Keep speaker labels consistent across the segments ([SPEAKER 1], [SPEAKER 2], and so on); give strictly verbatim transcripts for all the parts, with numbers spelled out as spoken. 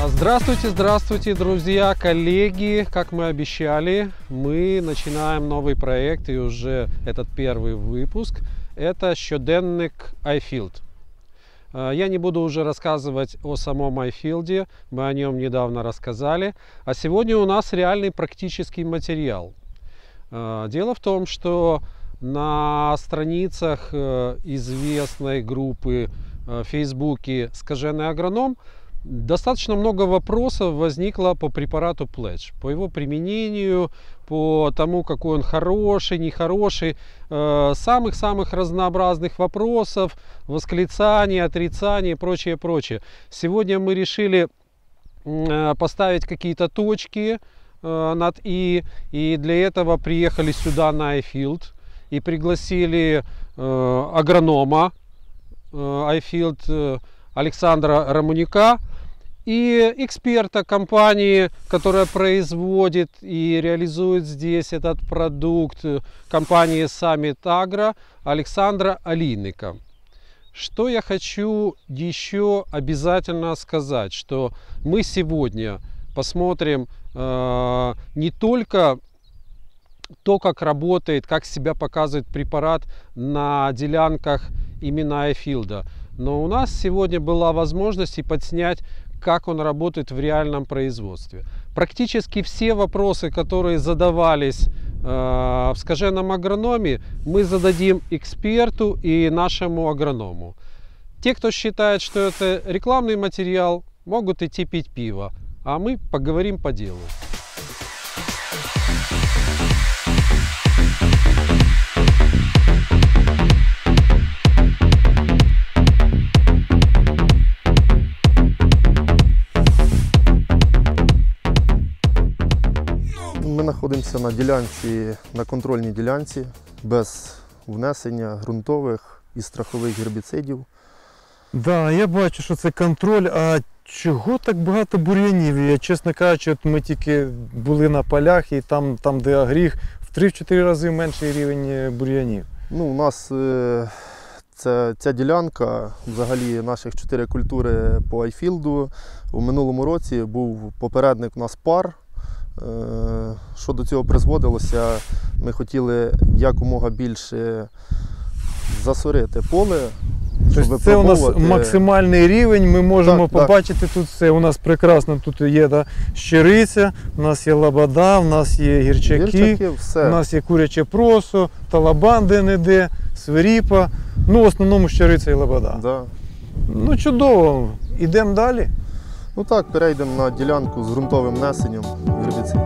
[SPEAKER 1] Здравствуйте, здравствуйте, друзья, коллеги! Как мы обещали, мы начинаем новый проект, и уже этот первый выпуск. Это щоденник iField. Я не буду уже рассказывать о самом iField, мы о нем недавно рассказали. А сегодня у нас реальный практический материал. Дело в том, что на страницах известной группы в Фейсбуке «Скаженый агроном» достаточно много вопросов возникло по препарату Pledge, по его применению, по тому, какой он хороший, нехороший, самых-самых разнообразных вопросов, восклицаний, отрицаний и прочее, прочее. Сегодня мы решили поставить какие-то точки над «и», и для этого приехали сюда на iField и пригласили агронома iField Александра Романюка и эксперта компании, которая производит и реализует здесь этот продукт, компании Summit Agro, Александра Олейника. Что я хочу еще обязательно сказать, что мы сегодня посмотрим э, не только то, как работает, как себя показывает препарат на делянках именно iField, но у нас сегодня была возможность и подснять, как он работает в реальном производстве. Практически все вопросы, которые задавались э, в скаженом агрономе, мы зададим эксперту и нашему агроному. Те, кто считает, что это рекламный материал, могут идти пить пиво, а мы поговорим по делу.
[SPEAKER 2] Ми знаходимося на ділянці, на контрольній ділянці, без внесення ґрунтових і страхових гербіцидів.
[SPEAKER 3] Так, да, я бачу, що це контроль, а чого так багато бур'янів? Я, чесно кажучи, от ми тільки були на полях і там, там де агріг, в три-чотири рази менший рівень бур'янів.
[SPEAKER 2] Ну, у нас це, ця ділянка, взагалі наших чотири культури по iField. У минулому році був попередник у нас пар. Що до цього призводилося, ми хотіли якомога більше засорити поле.
[SPEAKER 3] Тобто це у нас максимальний рівень, ми можемо так, побачити так. Тут все, у нас прекрасно, тут є да, щириця, у нас є лабада, у нас є гірчаки, гірчаки все. У нас є куряче просо, талабан де-не-де, свиріпа, ну в основному щириця і лабада.
[SPEAKER 2] Да.
[SPEAKER 3] Ну чудово, йдемо далі.
[SPEAKER 2] Ну так, перейдемо на ділянку з ґрунтовим внесенням гербіцидів.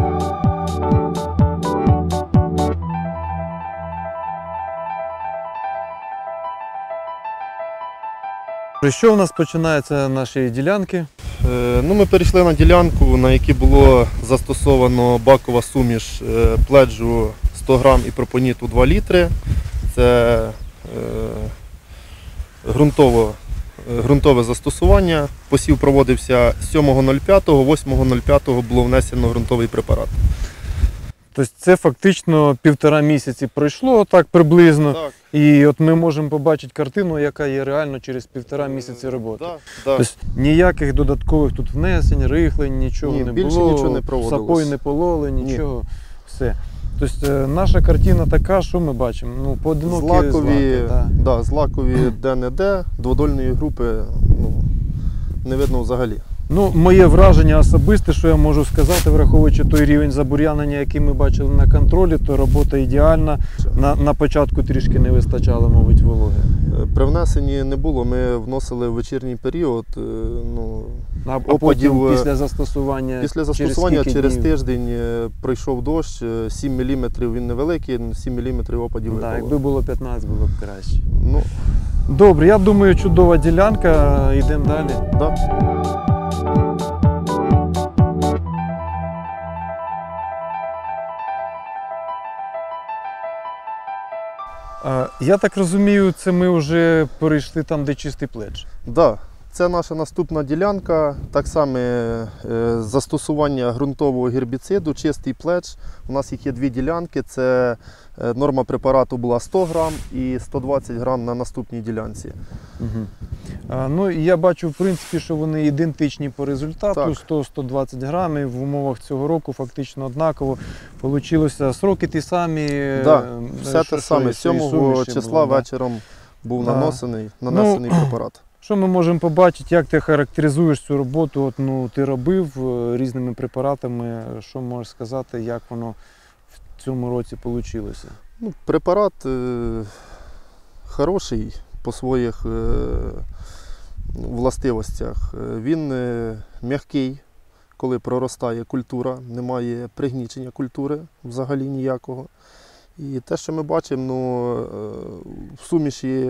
[SPEAKER 3] Що у нас починається на нашій ділянці?
[SPEAKER 2] Е, ну, ми перейшли на ділянку, на якій було застосовано бакова суміш е, пледжу сто грам і пропоніту два літри. Це е, ґрунтово Ґрунтове застосування. Посів проводився сьомого нуль п'ятого, восьмого нуль п'ятого було внесено ґрунтовий препарат.
[SPEAKER 3] Тобто це фактично півтора місяці пройшло, так приблизно.
[SPEAKER 2] Так.
[SPEAKER 3] І от ми можемо побачити картину, яка є реально через півтора місяці роботи.
[SPEAKER 2] Так, так.
[SPEAKER 3] Тобто ніяких додаткових тут внесень, рихлень, нічого
[SPEAKER 2] Ні,
[SPEAKER 3] не
[SPEAKER 2] більше
[SPEAKER 3] було,
[SPEAKER 2] нічого не проводилось.
[SPEAKER 3] сапой не пололи, нічого. Ні. Все. Тобто наша картина така, що ми бачимо? Ну, поодинокі
[SPEAKER 2] злакові,
[SPEAKER 3] злаки. Да.
[SPEAKER 2] Да, злакові де-не-де, дводольної групи ну, не видно взагалі.
[SPEAKER 3] Ну, моє враження особисте, що я можу сказати, враховуючи той рівень забур'янення, який ми бачили на контролі, то робота ідеальна. На, на початку трішки не вистачало, мабуть, вологи.
[SPEAKER 2] При внесенні не було, ми вносили в вечірній період. Ну,
[SPEAKER 3] а опадів, після застосування,
[SPEAKER 2] після застосування
[SPEAKER 3] через,
[SPEAKER 2] через тиждень пройшов дощ, сім міліметрів він невеликий, сім міліметрів опадів випало.
[SPEAKER 3] Так, якби було п'ятнадцять, було б краще.
[SPEAKER 2] Ну,
[SPEAKER 3] добре, я думаю, чудова ділянка, йдемо далі.
[SPEAKER 2] Да.
[SPEAKER 3] Я так розумію, це ми вже перейшли там, де чистий пледж.
[SPEAKER 2] Так, да, це наша наступна ділянка. Так само е, застосування ґрунтового гербіциду, чистий пледж. У нас їх є дві ділянки. Це е, норма препарату була сто грам і сто двадцять грам на наступній ділянці.
[SPEAKER 3] Угу. А, ну, я бачу, в принципі, що вони ідентичні по результату. сто - сто двадцять грамів в умовах цього року фактично однаково. Получилося сроки ті самі.
[SPEAKER 2] Да, все те саме. сьомого числа було, вечором да? був да. нанесений, нанесений ну, препарат.
[SPEAKER 3] Що ми можемо побачити, як ти характеризуєш цю роботу? От, ну, ти робив різними препаратами, що можеш сказати, як воно в цьому році вийшло?
[SPEAKER 2] Ну, препарат е, хороший по своїх е, властивостях. Він е, м'який, коли проростає культура, немає пригнічення культури взагалі ніякого. І те, що ми бачимо, ну, е, в суміші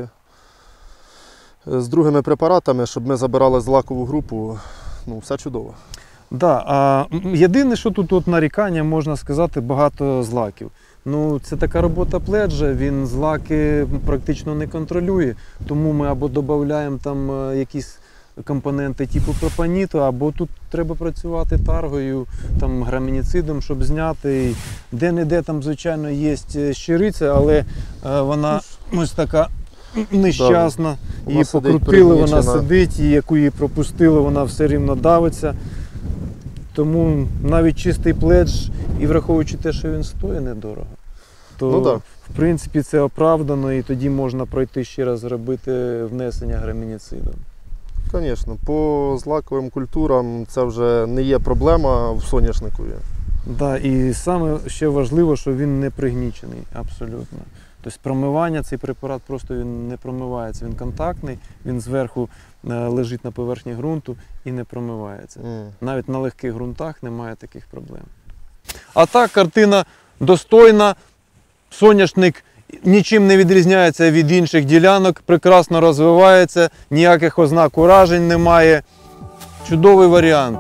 [SPEAKER 2] з другими препаратами, щоб ми забирали злакову групу, ну, все чудово.
[SPEAKER 3] Да, а єдине, що тут от нарікання, можна сказати, багато злаків. Ну, це така робота пледжа, він злаки практично не контролює, тому ми або додаємо там якісь компоненти типу пропаніту, або тут треба працювати таргою, там, грамініцидом, щоб зняти. Де-не-де там, звичайно, є щириця, але вона ось така нещасна,
[SPEAKER 2] да,
[SPEAKER 3] її покрутили, вона сидить, і яку її пропустили, вона все рівно давиться. Тому навіть чистий пледж, і враховуючи те, що він стоїть недорого, то ну, да. в принципі це оправдано, і тоді можна пройти ще раз зробити внесення грамініциду.
[SPEAKER 2] Звісно, по злаковим культурам це вже не є проблема в соняшникові.
[SPEAKER 3] Да, і саме ще важливо, що він не пригнічений абсолютно. Тобто промивання, цей препарат просто він не промивається, він контактний, він зверху лежить на поверхні ґрунту і не промивається. Mm. Навіть на легких ґрунтах немає таких проблем. А так, картина достойна, соняшник нічим не відрізняється від інших ділянок, прекрасно розвивається, ніяких ознак уражень немає. Чудовий варіант.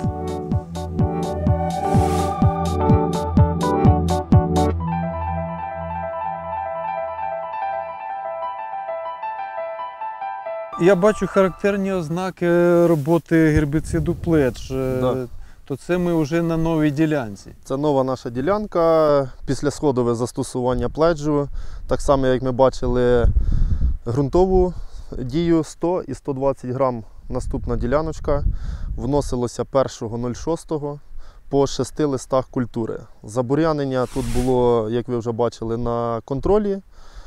[SPEAKER 3] Я бачу характерні ознаки роботи гербіциду пледж. Да. То це ми вже на новій ділянці.
[SPEAKER 2] Це нова наша ділянка, післясходове застосування пледжу. Так само, як ми бачили ґрунтову дію сто і сто двадцять грам наступна діляночка. Вносилося першого шостого по шести листах культури. Забур'янення тут було, як ви вже бачили, на контролі.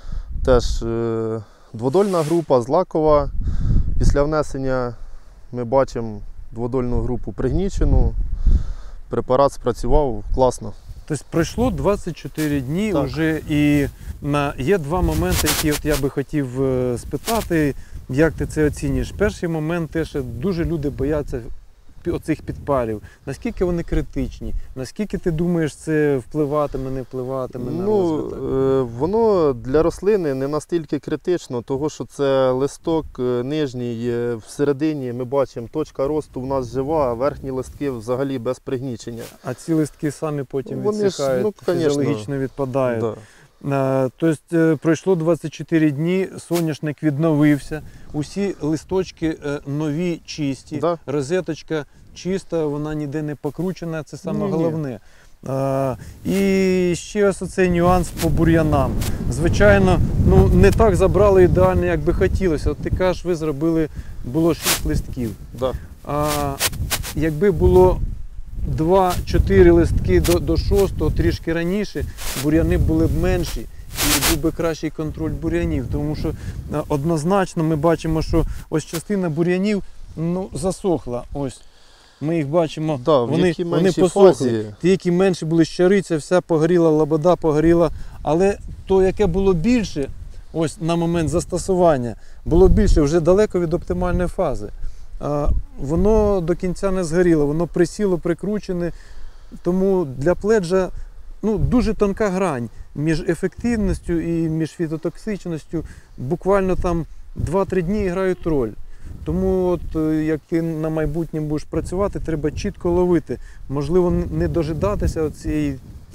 [SPEAKER 2] Теж е дводольна група, злакова. Після внесення ми бачимо дводольну групу пригнічену. Препарат спрацював класно.
[SPEAKER 3] Тобто пройшло двадцять чотири дні вже, і є два моменти, які от я би хотів спитати, як ти це оцінюєш. Перший момент те, що дуже люди бояться оцих підпалів. Наскільки вони критичні? Наскільки ти думаєш, це впливатиме, не впливатиме на
[SPEAKER 2] ну,
[SPEAKER 3] розвиток?
[SPEAKER 2] Воно для рослини не настільки критично, тому що це листок нижній, всередині ми бачимо, точка росту в нас жива, а верхні листки взагалі без пригнічення.
[SPEAKER 3] А ці листки самі потім вони відсихають, ж, ну, фізіологічно відпадають. Да. Тобто пройшло двадцять чотири дні, соняшник відновився, усі листочки нові, чисті, да. Розеточка чиста, вона ніде не покручена, це саме ні, головне. Ні. І ще ось оцей нюанс по бур'янам. Звичайно, ну, не так забрали ідеально, як би хотілося. От ти кажеш, ви зробили, було шість листків.
[SPEAKER 2] Да.
[SPEAKER 3] А якби було два-чотири листки до, до шостого, трішки раніше, бур'яни були б менші і був би кращий контроль бур'янів. Тому що однозначно ми бачимо, що ось частина бур'янів ну, засохла. Ось. Ми їх бачимо,
[SPEAKER 2] да,
[SPEAKER 3] вони, вони посохли.
[SPEAKER 2] Фазі.
[SPEAKER 3] Ті, які менші були, щариця, вся погоріла, лобода погоріла. Але то, яке було більше, ось на момент застосування, було більше вже далеко від оптимальної фази. А, воно до кінця не згоріло, воно присіло, прикручене. Тому для пледжа ну, дуже тонка грань між ефективністю і між фітотоксичністю. Буквально там два-три дні грають роль. Тому, от, як ти на майбутнє будеш працювати, треба чітко ловити. Можливо, не дожидатися цієї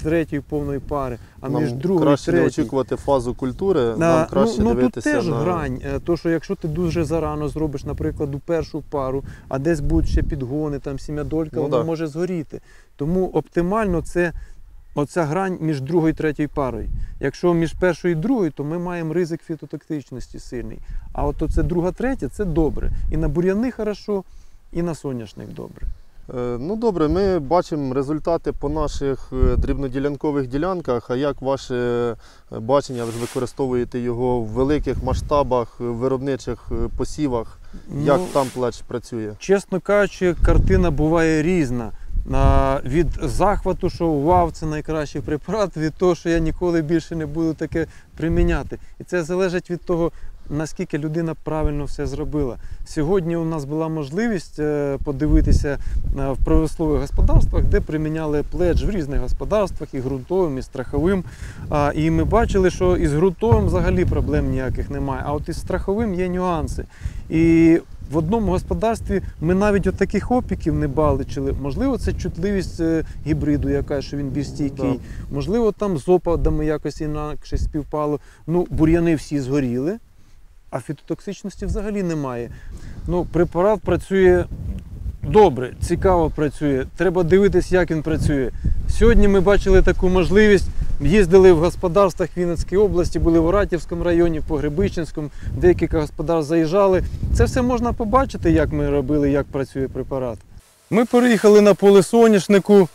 [SPEAKER 3] третьої повної пари, а
[SPEAKER 2] нам
[SPEAKER 3] між другою і
[SPEAKER 2] краще не
[SPEAKER 3] третьою.
[SPEAKER 2] очікувати фазу культури,
[SPEAKER 3] А,
[SPEAKER 2] нам краще
[SPEAKER 3] ну, ну,
[SPEAKER 2] дивитися
[SPEAKER 3] тут теж
[SPEAKER 2] на...
[SPEAKER 3] грань, то що якщо ти дуже зарано зробиш, наприклад, у першу пару, а десь будуть ще підгони, там сім'ядолька,
[SPEAKER 2] Ну,
[SPEAKER 3] воно
[SPEAKER 2] да.
[SPEAKER 3] може згоріти. Тому оптимально це оця грань між другою і третьою парою. Якщо між першою і другою, то ми маємо ризик фітотоксичності сильний. А от оце друга, третя, це добре. І на бур'яни хорошо, і на соняшник добре.
[SPEAKER 2] Е, Ну добре, ми бачимо результати по наших е, дрібноділянкових ділянках, а як ваше е, бачення, ви ж використовуєте його в великих масштабах, е, виробничих е, посівах, як
[SPEAKER 3] Ну,
[SPEAKER 2] там плеч працює?
[SPEAKER 3] Чесно кажучи, картина буває різна. На, від захвату, що вау, це найкращий препарат, від того, що я ніколи більше не буду таке приміняти. І це залежить від того, наскільки людина правильно все зробила. Сьогодні у нас була можливість подивитися в промислових господарствах, де приміняли пледж в різних господарствах, і ґрунтовим, і страховим. І ми бачили, що із ґрунтовим взагалі проблем ніяких немає, а от із страховим є нюанси. І в одному господарстві ми навіть от таких опіків не бачили. Можливо, це чутливість гібриду, яка, що він більш стійкий. Да. Можливо, там з опадами якось інакше співпало. Ну, бур'яни всі згоріли, а фітотоксичності взагалі немає. Ну, препарат працює добре, цікаво працює. Треба дивитися, як він працює. Сьогодні ми бачили таку можливість. Їздили в господарствах Вінницької області, були в Оратівському районі, в Погребищенському, декілька господарств заїжджали. Це все можна побачити, як ми робили, як працює препарат. Ми переїхали на поле соняшнику,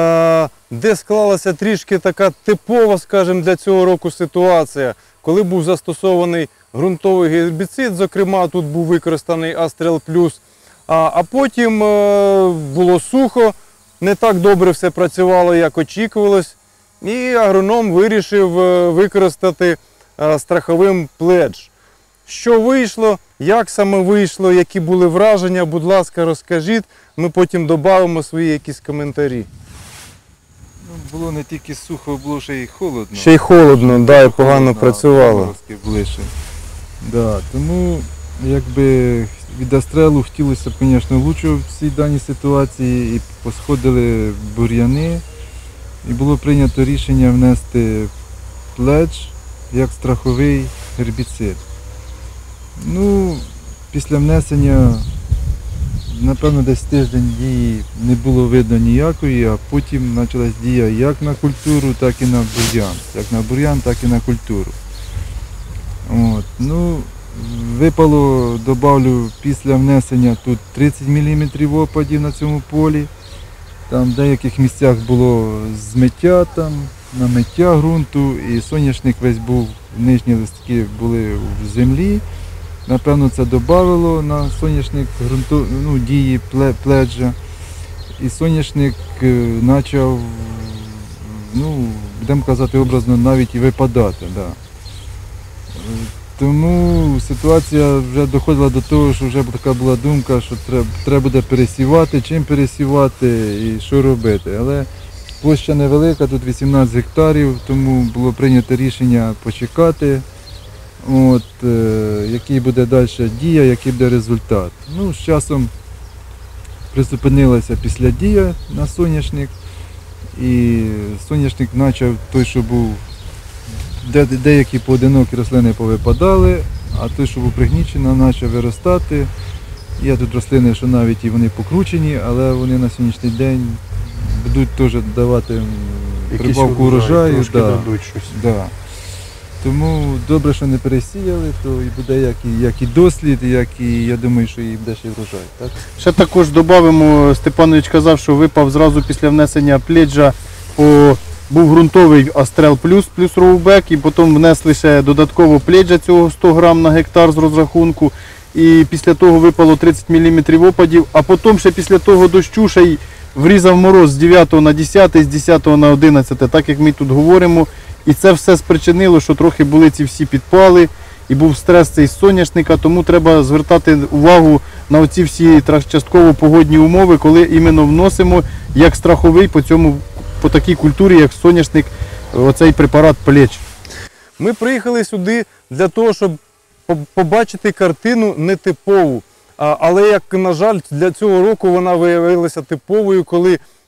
[SPEAKER 3] де склалася трішки така типова, скажімо, для цього року ситуація, коли був застосований ґрунтовий гербіцид, зокрема тут був використаний Астрел Плюс, а потім було сухо, не так добре все працювало, як очікувалось. І агроном вирішив використати страховим пледж. Що вийшло, як саме вийшло, які були враження, будь ласка, розкажіть. Ми потім додамо свої якісь коментарі.
[SPEAKER 4] Ну, було не тільки сухо, було ще й холодно.
[SPEAKER 3] Ще й холодно, да, і погано працювало.
[SPEAKER 4] Да, тому якби від Астрелу хотілося б, звісно, лучшого в цій даній ситуації. І посходили бур'яни. І було прийнято рішення внести пледж як страховий гербіцид. Ну, після внесення, напевно, десь тиждень дії не було видно ніякої, а потім почалась дія як на культуру, так і на бур'ян. Як на бур'ян, так і на культуру. От. Ну, випало, добавлю, після внесення тут тридцять міліметрів опадів на цьому полі. Там в деяких місцях було змиття, там, намиття ґрунту, і соняшник весь був, нижні листки були в землі. Напевно, це додавало на соняшник ґрунту, ну, дії пледжа. І соняшник почав, ну, будемо казати образно, навіть і випадати. Да. Тому ситуація вже доходила до того, що вже така була думка, що треба, треба буде пересівати, чим пересівати і що робити. Але площа невелика, тут вісімнадцять гектарів, тому було прийнято рішення почекати, от, е, який буде далі дія, який буде результат. Ну, з часом призупинилася після дія на соняшник, і соняшник почав той, що був. Де, деякі поодинокі рослини повипадали, а той, що був пригнічений, почав виростати. Є тут рослини, що навіть і вони покручені, але вони на сьогоднішній день будуть теж давати прибавку урожаю. Да, да. Тому добре, що не пересіяли, то і буде як і, як і дослід, як і, я думаю, що і буде ще й врожай. Так?
[SPEAKER 5] Ще також додамо, Степанович казав, що випав зразу після внесення пледжа по... Був ґрунтовий Астрел Плюс, плюс Роубек, і потім внесли ще додатково пледжа цього сто грам на гектар з розрахунку. І після того випало тридцять міліметрів опадів, а потім ще після того дощу ще й врізав мороз з дев'ятого на десяте, з десятого на одинадцяте, так як ми тут говоримо. І це все спричинило, що трохи були ці всі підпали, і був стрес цей з соняшника, тому треба звертати увагу на оці всі частково погодні умови, коли іменно вносимо як страховий по цьому по такій культурі, як соняшник, оцей препарат пледж.
[SPEAKER 3] Ми приїхали сюди для того, щоб побачити картину нетипову. Але, як, на жаль, для цього року вона виявилася типовою, коли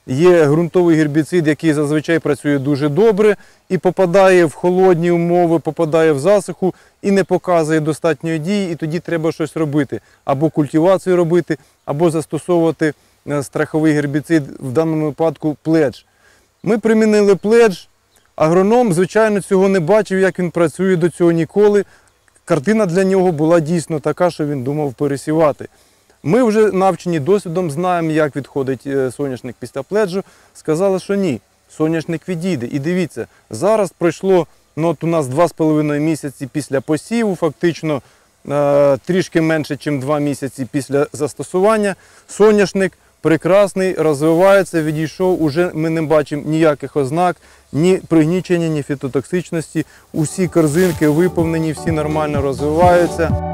[SPEAKER 3] Є ґрунтовий гербіцид, який зазвичай працює дуже добре і попадає в холодні умови, попадає в засуху і не показує достатньої дії, і тоді треба щось робити. Або культивацію робити, або застосовувати страховий гербіцид, в даному випадку пледж. Ми примінили пледж, агроном, звичайно, цього не бачив, як він працює до цього ніколи. Картина для нього була дійсно така, що він думав пересівати. Ми вже навчені досвідом, знаємо, як відходить соняшник після пледжу. Сказали, що ні, соняшник відійде. І дивіться, зараз пройшло, ну, от у нас два з половиною місяці після посіву, фактично е трішки менше, ніж два місяці після застосування. Соняшник прекрасний, розвивається, відійшов, уже ми не бачимо ніяких ознак, ні пригнічення, ні фітотоксичності. Усі корзинки виповнені, всі нормально розвиваються.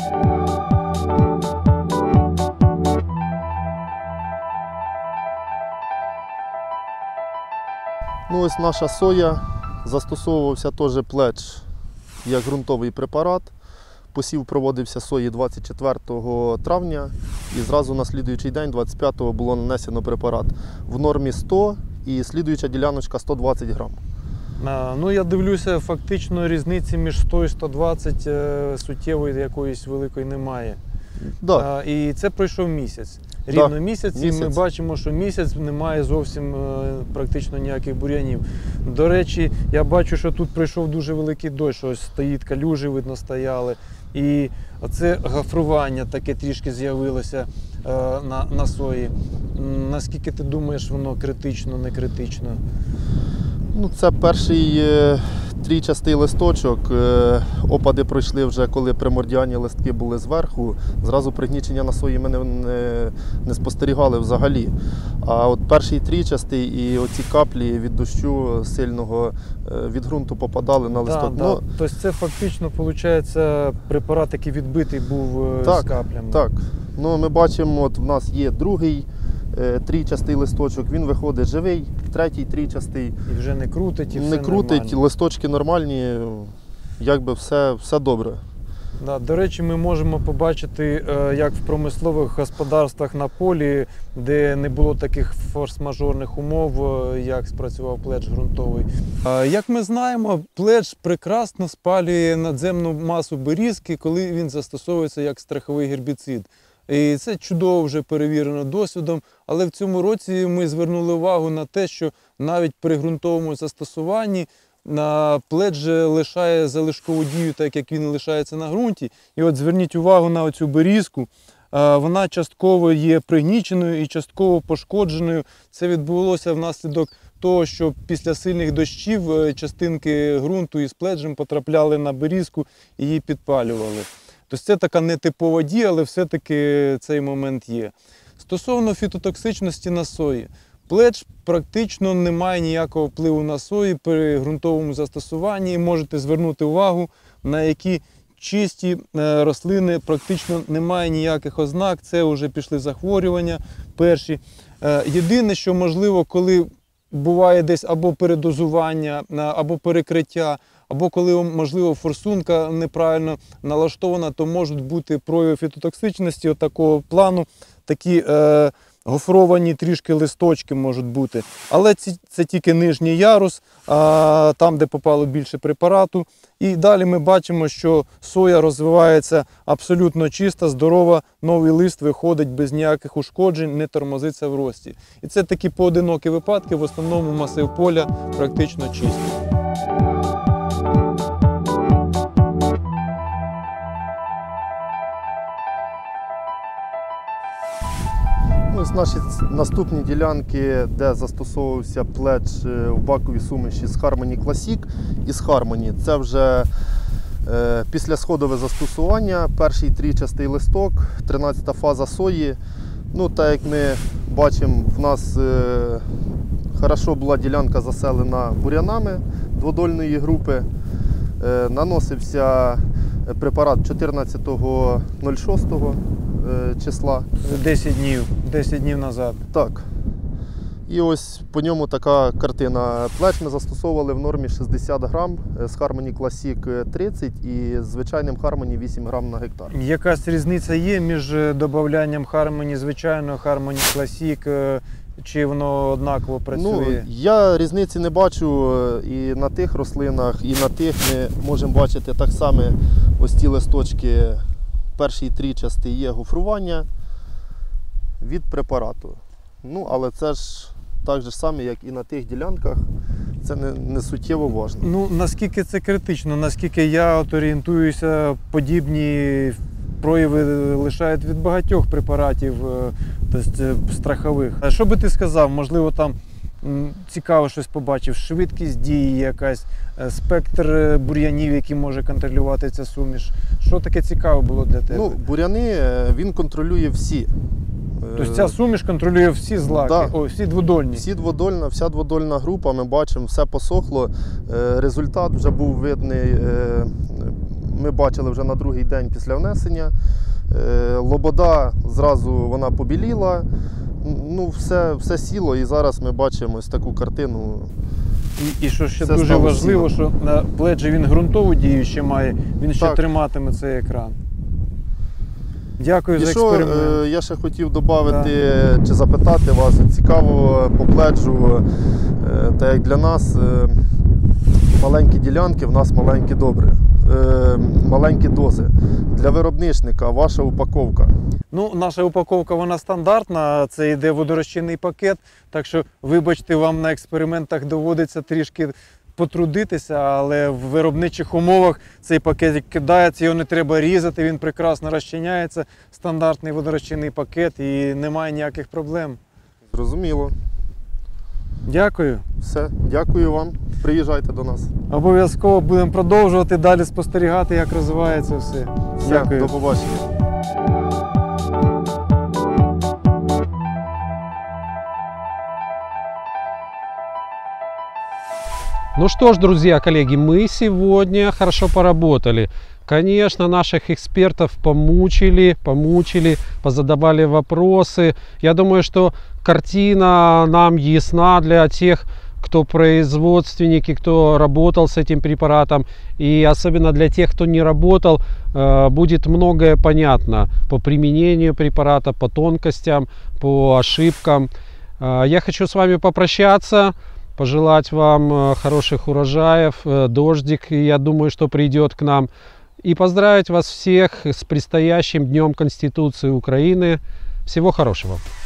[SPEAKER 2] Ну, ось наша соя, застосовувався теж пледж як ґрунтовий препарат. Посів проводився сої двадцять четвертого травня і зразу на слідуючий день, двадцять п'ятого, було нанесено препарат. В нормі сто і слідуюча діляночка сто двадцять грам.
[SPEAKER 3] А, ну, я дивлюся, фактично різниці між сто і сто двадцять е, суттєвої якоїсь великої немає.
[SPEAKER 2] Да.
[SPEAKER 3] А, і це пройшов місяць. Рівно
[SPEAKER 2] да.
[SPEAKER 3] місяць, і
[SPEAKER 2] місяць.
[SPEAKER 3] ми бачимо, що місяць немає зовсім е, практично ніяких бур'янів. До речі, я бачу, що тут прийшов дуже великий дощ, ось стоїть калюжі, видно, стояли. І оце гафрування таке трішки з'явилося е, на, на сої. Наскільки ти думаєш, воно критично, не критично?
[SPEAKER 2] Ну, це перший е, трійчастий листочок. Е, опади пройшли вже, коли примордіальні листки були зверху. Зразу пригнічення на сої ми не, не, не спостерігали взагалі. А от перший трійчастий і оці каплі від дощу сильного е, від ґрунту попадали на листок.
[SPEAKER 3] Да,
[SPEAKER 2] ну,
[SPEAKER 3] да. Тобто це фактично, виходить, препарат, який відбитий був
[SPEAKER 2] так,
[SPEAKER 3] з каплями.
[SPEAKER 2] Так. Ну, ми бачимо, от в нас є другий трійчастий листочок, він виходить живий, третій трійчастий.
[SPEAKER 3] І вже не крутить, і все
[SPEAKER 2] Не крутить,
[SPEAKER 3] нормально.
[SPEAKER 2] листочки нормальні, якби все, все добре.
[SPEAKER 3] Да, до речі, ми можемо побачити, як в промислових господарствах на полі, де не було таких форс-мажорних умов, як спрацював пледж ґрунтовий. Як ми знаємо, пледж прекрасно спалює надземну масу берізки, коли він застосовується як страховий гербіцид. І це чудово вже перевірено досвідом, але в цьому році ми звернули увагу на те, що навіть при ґрунтовому застосуванні на пледж лишає залишкову дію, так як він лишається на ґрунті. І от зверніть увагу на оцю берізку, вона частково є пригніченою і частково пошкодженою. Це відбулося внаслідок того, що після сильних дощів частинки ґрунту із пледжем потрапляли на берізку і її підпалювали. Тобто це така нетипова дія, але все-таки цей момент є. Стосовно фітотоксичності на сої. Пледж практично не має ніякого впливу на сої при ґрунтовому застосуванні. Можете звернути увагу, на які чисті рослини практично немає ніяких ознак. Це вже пішли захворювання перші. Єдине, що можливо, коли буває десь або передозування, або перекриття, або коли, можливо, форсунка неправильно налаштована, то можуть бути прояви фітотоксичності от такого плану, такі е, гофровані трішки листочки можуть бути. Але ці, це тільки нижній ярус, а, там, де попало більше препарату. І далі ми бачимо, що соя розвивається абсолютно чиста, здорова, новий лист виходить без ніяких ушкоджень, не тормозиться в рості. І це такі поодинокі випадки, в основному масив поля практично чистий.
[SPEAKER 2] Ось наші наступні ділянки, де застосовувався пледж в баковій суміші з Harmony Classic і з Harmony. Це вже е, післясходове застосування, перший трійчастий листок, тринадцята фаза сої. Ну, так як ми бачимо, в нас е, хорошо була ділянка заселена бур'янами дводольної групи. Е, наносився препарат чотирнадцятого шостого числа.
[SPEAKER 3] десять днів, десять днів назад.
[SPEAKER 2] Так. І ось по ньому така картина. Плеч ми застосовували в нормі шістдесят грам, з Harmony Classic тридцять і звичайним Harmony вісім грам на гектар.
[SPEAKER 3] Якась різниця є між додаванням Harmony звичайного, Harmony Classic, чи воно однаково працює?
[SPEAKER 2] Ну, я різниці не бачу і на тих рослинах, і на тих ми можемо бачити так само ось ті листочки, першій трічасті є гофрування від препарату. Ну, але це ж так же само, як і на тих ділянках, це не, не суттєво важливо.
[SPEAKER 3] Ну, наскільки це критично, наскільки я от орієнтуюся, подібні прояви лишають від багатьох препаратів, тобто страхових. А що би ти сказав, можливо, там цікаво щось побачив, швидкість дії якась, спектр бур'янів, які може контролювати ця суміш. Що таке цікаве було для тебе?
[SPEAKER 2] Ну, бур'яни він контролює всі.
[SPEAKER 3] Тобто ця суміш контролює всі злаки,
[SPEAKER 2] да.
[SPEAKER 3] О, всі дводольні?
[SPEAKER 2] Всі дводольна, вся дводольна група, ми бачимо, все посохло. Результат вже був видний, ми бачили вже на другий день після внесення. Лобода зразу вона побіліла, ну все, все сіло і зараз ми бачимо ось таку картину.
[SPEAKER 3] І, і що ще все дуже важливо, сіло. Що на пледжі він ґрунтову дію ще має, він ще так. триматиме цей екраан. Дякую
[SPEAKER 2] і
[SPEAKER 3] за
[SPEAKER 2] що,
[SPEAKER 3] експеримент.
[SPEAKER 2] Я ще хотів додати, да. чи запитати вас, цікаво по пледжу, так як для нас маленькі ділянки, в нас маленькі добре, маленькі дози. Для виробничника ваша упаковка?
[SPEAKER 3] Ну, наша упаковка, вона стандартна, це йде водорозчинний пакет, так що, вибачте, вам на експериментах доводиться трішки потрудитися, але в виробничих умовах цей пакет кидається, його не треба різати, він прекрасно розчиняється, стандартний водорозчинний пакет і немає ніяких проблем.
[SPEAKER 2] Зрозуміло.
[SPEAKER 3] Дякую.
[SPEAKER 2] Все, дякую вам. Приїжджайте до нас.
[SPEAKER 3] Обов'язково будемо продовжувати далі спостерігати, як розвивається все.
[SPEAKER 2] Все,
[SPEAKER 3] дякую.
[SPEAKER 2] До побачення.
[SPEAKER 1] Ну что ж, друзья, коллеги, мы сегодня хорошо поработали. Конечно, наших экспертов помучили, помучили, позадавали вопросы. Я думаю, что картина нам ясна для тех, кто производственники, кто работал с этим препаратом. И особенно для тех, кто не работал, будет многое понятно по применению препарата, по тонкостям, по ошибкам. Я хочу с вами попрощаться. Пожелать вам хороших урожаев, дождик, я думаю, что придет к нам. И поздравить вас всех с предстоящим Днем Конституции Украины. Всего хорошего.